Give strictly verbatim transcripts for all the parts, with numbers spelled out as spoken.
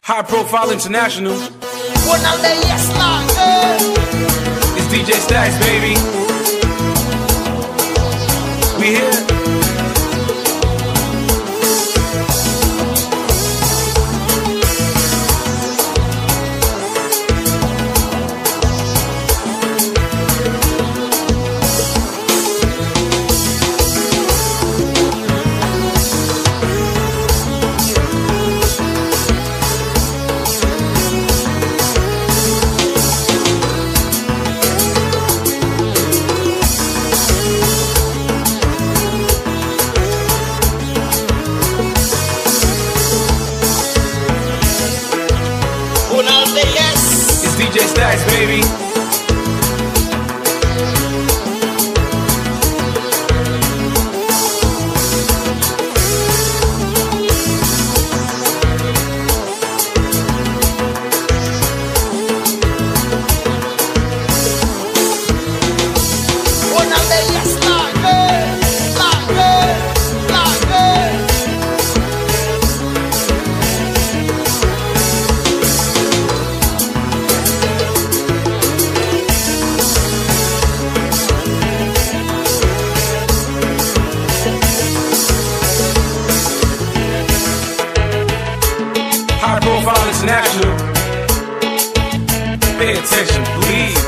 High Profile International. Ronal, yes, Lord. It's D J Stacks, baby. We here. It's D J Stacks, baby. High Profile International. Pay attention, please.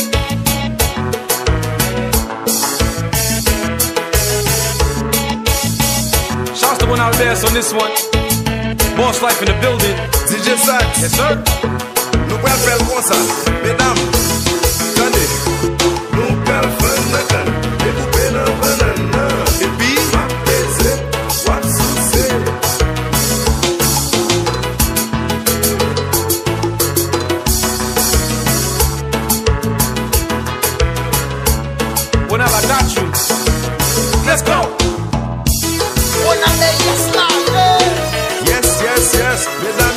Shouts to one out there on this one. Boss Life in the building. D J Stacks. Yes, sir. Nou pral fel kon sa, mesdames. Tande, nou pral fè nan kan, e pou pe nan banana. E pi, wap peze, wap souse. Well, now I got you. Let's go. Ronal, yes, Lord. Yes, yes, yes, mesdames.